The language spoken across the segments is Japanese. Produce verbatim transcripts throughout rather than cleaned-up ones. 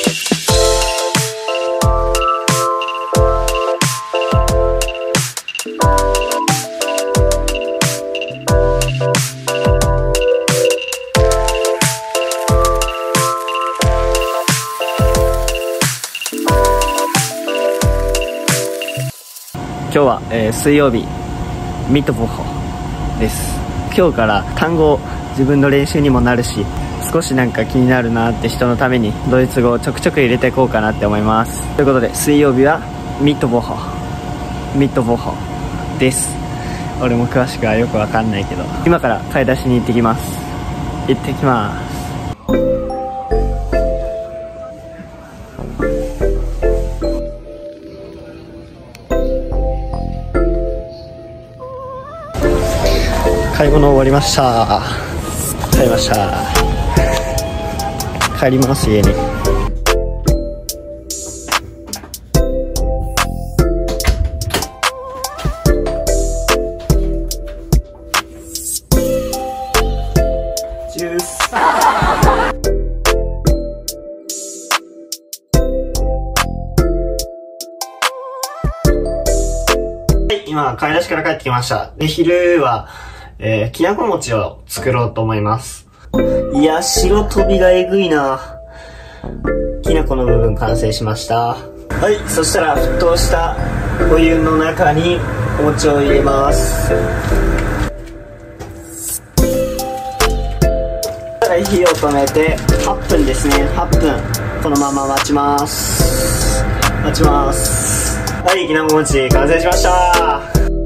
今日は、えー、水曜日ミットボホです。今日から単語自分の練習にもなるし、少しなんか気になるなって人のためにドイツ語をちょくちょく入れていこうかなって思います。ということで水曜日はミットボホミットボホです。俺も詳しくはよくわかんないけど、今から買い出しに行ってきます。行ってきます。買い物終わりました。買いました。帰ります、家に。ジュース。はい、今買い出しから帰ってきました。で、昼はえー、きなこ餅を作ろうと思います。いや、白飛びがえぐいな。きなこの部分完成しました。はい、そしたら沸騰したお湯の中にお餅を入れます。火を止めてはっぷんですね。はっぷんこのまま待ちます。待ちます。はい、きなこ餅完成しました。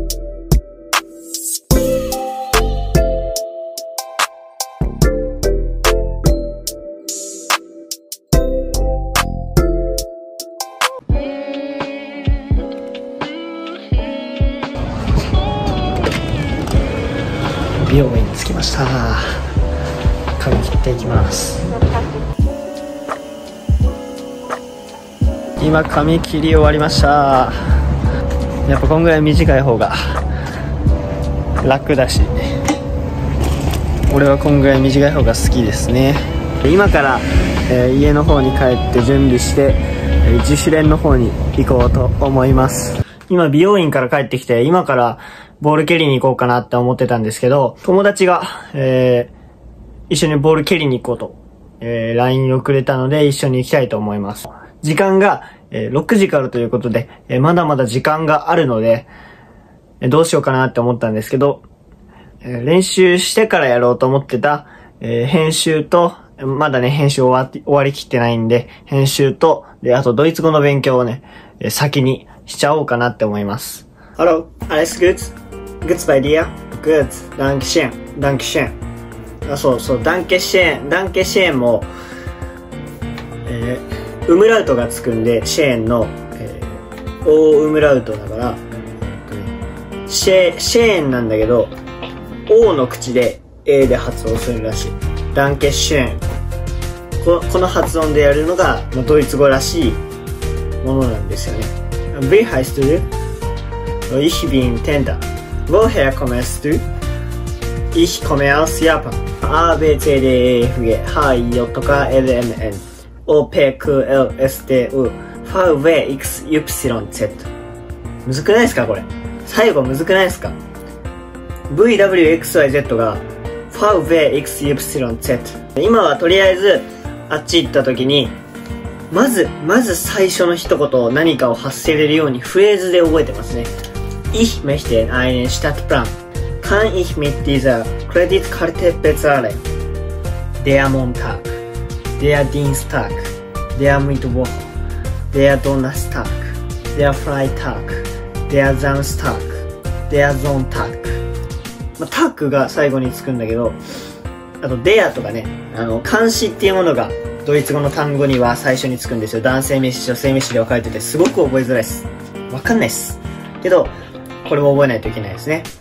美容院に着きました。髪切っていきます。今髪切り終わりました。やっぱこんぐらい短い方が楽だし、俺はこんぐらい短い方が好きですね。今から、えー、家の方に帰って準備して、えー、自主練の方に行こうと思います。今美容院から帰ってきて、今からボール蹴りに行こうかなって思ってたんですけど、友達が、えー、一緒にボール蹴りに行こうと、えー、ライン をくれたので一緒に行きたいと思います。時間が、えー、ろくじからということで、えー、まだまだ時間があるので、えー、どうしようかなって思ったんですけど、えー、練習してからやろうと思ってた、えー、編集と、まだね、編集終わって、終わりきってないんで、編集と、で、あとドイツ語の勉強をね、えー、先にしちゃおうかなって思います。Hallo, alles gut?Geht's bei dir? Gut, danke schön, danke schön. あ、そうそう、danke schön, danke schön も、えー、ウムラウトがつくんで、シェーンの、えー、オーウムラウトだから、シェ、シェーンなんだけど、O の口で A で発音するらしい。danke schön。こ, この発音でやるのが、まあ、ドイツ語らしいものなんですよね。Wie heißt du?Ich bin Tenda.Woher kommst du? Ich komme aus Japan. A, B, C, D, E, F, G, H, I, J, K, L, M, N, O, P, Q, L, S, T, U, V, W, X, Y, Z。むずくないですかこれ。最後むずくないですか ?V, W, X, Y, Z が V, W, X, Y, Z。今はとりあえずあっち行った時に、まず、まず最初の一言何かを発せれるようにフレーズで覚えてますね。Ich möchte einen Stadtplan. Kann ich mit dieser Kreditkarte bezahlen? Der Montag, der Dienstag, der Mittwoch, der Donnerstag, der Freitag, der Samstag, der Sonntag。まあ、タックが最後につくんだけど、あと der とかね、あの、漢詞っていうものがドイツ語の単語には最初につくんですよ。男性名詞、女性名詞で分かれててすごく覚えづらいです。わかんないっす。けど、これも覚えないといけないですね。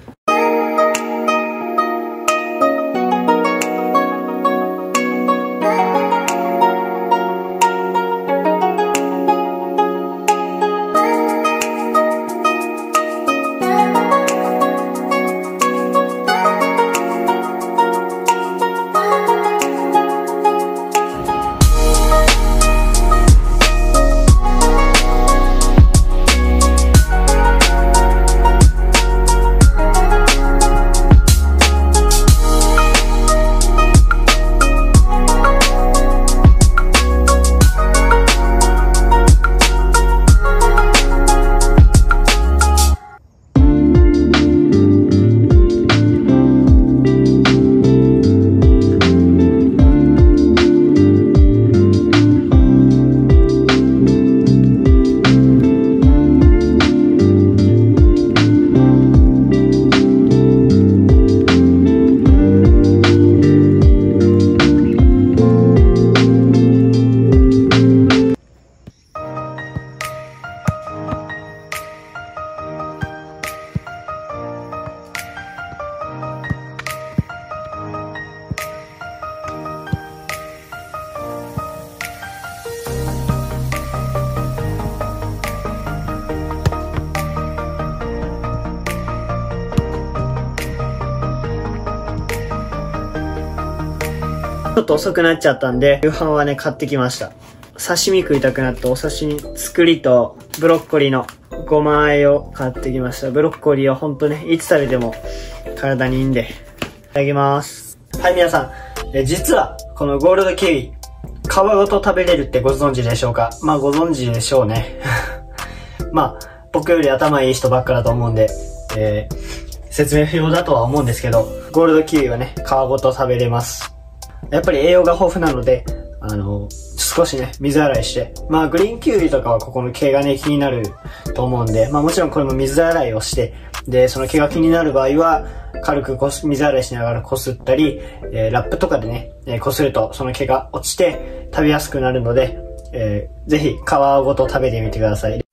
ちょっと遅くなっちゃったんで、夕飯はね、買ってきました。刺身食いたくなってお刺身作りとブロッコリーのごま和えを買ってきました。ブロッコリーはほんとね、いつ食べても体にいいんで。いただきます。はい、皆さん。え実は、このゴールドキウイ、皮ごと食べれるってご存知でしょうか？まあご存知でしょうね。まあ、僕より頭いい人ばっかだと思うんで、えー、説明不要だとは思うんですけど、ゴールドキウイはね、皮ごと食べれます。やっぱり栄養が豊富なので、あの、少しね、水洗いして。まあ、グリーンキウイとかはここの毛がね、気になると思うんで、まあもちろんこれも水洗いをして、で、その毛が気になる場合は、軽くこす、水洗いしながらこすったり、えー、ラップとかでね、えー、こするとその毛が落ちて食べやすくなるので、えー、ぜひ皮ごと食べてみてください。